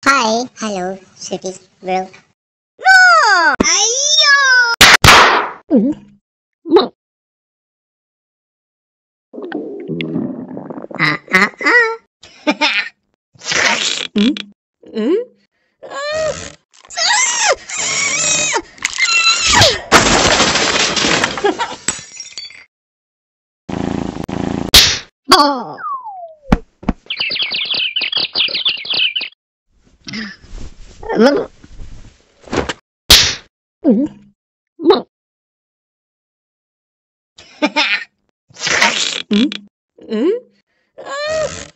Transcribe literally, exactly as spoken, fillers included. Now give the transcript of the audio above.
Hi, hello, city bro. അയ്യോ ആ ആ ആ ഉം, ഉം. Oh. ഉം, ഉം. ഉം, ഉം.